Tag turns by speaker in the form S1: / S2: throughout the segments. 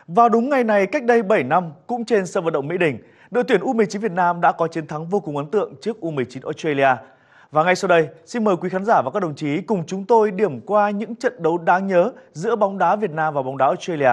S1: Vào đúng ngày này cách đây 7 năm, cũng trên sân vận động Mỹ Đình, đội tuyển U19 Việt Nam đã có chiến thắng vô cùng ấn tượng trước U19 Australia. Và ngay sau đây, xin mời quý khán giả và các đồng chí cùng chúng tôi điểm qua những trận đấu đáng nhớ giữa bóng đá Việt Nam và bóng đá Australia.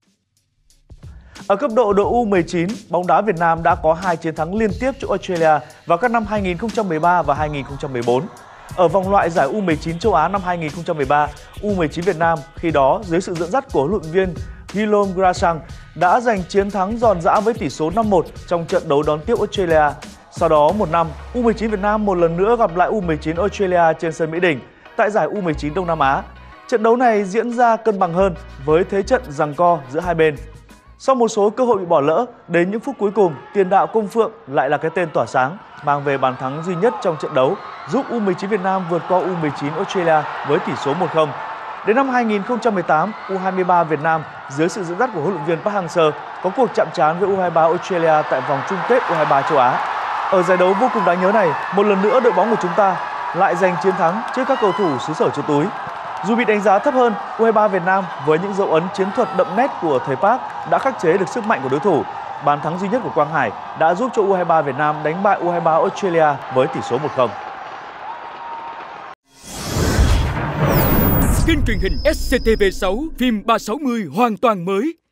S1: Ở cấp độ đội U19, bóng đá Việt Nam đã có 2 chiến thắng liên tiếp trước Australia vào các năm 2013 và 2014. Ở vòng loại giải U19 châu Á năm 2013, U19 Việt Nam khi đó dưới sự dẫn dắt của huấn luyện viên Guillaume Grassang đã giành chiến thắng giòn giã với tỷ số 5-1 trong trận đấu đón tiếp Australia. Sau đó một năm, U19 Việt Nam một lần nữa gặp lại U19 Australia trên sân Mỹ Đình tại giải U19 Đông Nam Á. Trận đấu này diễn ra cân bằng hơn với thế trận giằng co giữa hai bên. Sau một số cơ hội bị bỏ lỡ, đến những phút cuối cùng, tiền đạo Công Phượng lại là cái tên tỏa sáng, mang về bàn thắng duy nhất trong trận đấu, giúp U19 Việt Nam vượt qua U19 Australia với tỷ số 1-0. Đến năm 2018, U23 Việt Nam dưới sự dẫn dắt của huấn luyện viên Park Hang-seo có cuộc chạm trán với U23 Australia tại vòng chung kết U23 châu Á. Ở giải đấu vô cùng đáng nhớ này, một lần nữa đội bóng của chúng ta lại giành chiến thắng trước các cầu thủ xứ sở chuột túi. Dù bị đánh giá thấp hơn, U23 Việt Nam với những dấu ấn chiến thuật đậm nét của thầy Park đã khắc chế được sức mạnh của đối thủ. Bàn thắng duy nhất của Quang Hải đã giúp cho U23 Việt Nam đánh bại U23 Australia với tỷ số 1-0.
S2: Kênh truyền hình SCTV6 phim 360 hoàn toàn mới.